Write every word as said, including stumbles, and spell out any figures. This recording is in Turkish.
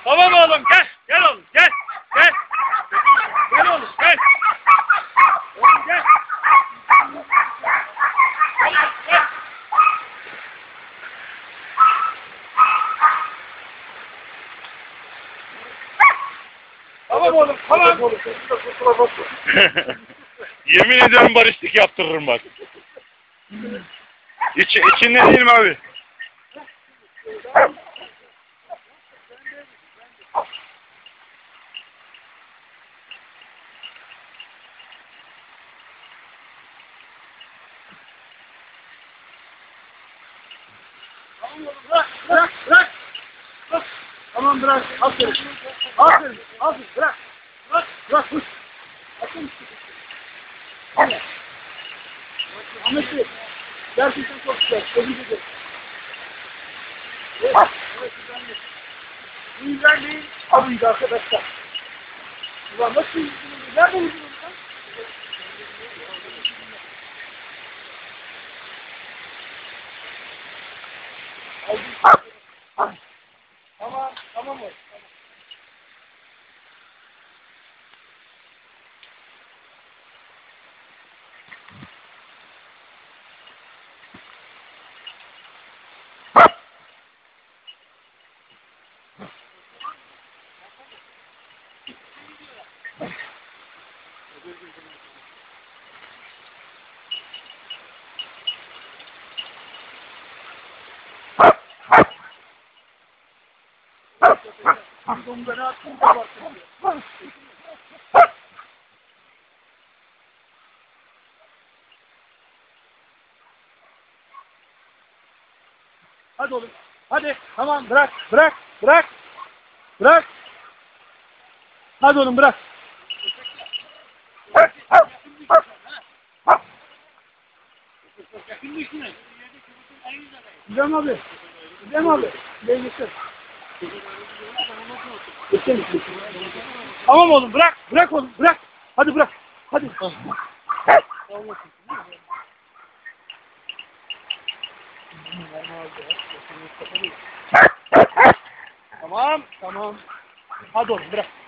Tamam oğlum gel. Gel oğlum gel. Gel. Gel oğlum gel. Oğlum gel. Gel. Gel. Tamam oğlum tamam. Yemin ederim barışlık yaptırırım bak. İç, içinde değilim abi. Bırak, bırak, bırak. Bırak. Tamam bırak. Aferin. Aferin. Aferin. Bırak. Bırak. Bırak. Bırak. Aferin. Hadi. Ahmet Bey. Gerçekten çok güzel. Tebrik ederim. Evet. Evet. Güzelmiş. Bu güzelliği alıydı arkadaşlar. Ulan nasıl yüzünü? Nerede yüzünü? Tamam, tamam oğlum. Domuzları attım da baktım. Hadi oğlum. Hadi. Tamam bırak. Bırak. Bırak. Bırak. Hadi oğlum bırak. Gidem abi. Gidem abi. Gel getir. Getir. Tamam oğlum bırak. Bırak oğlum bırak. Hadi bırak. Hadi. Tamam. Tamam. Hadi oğlum bırak.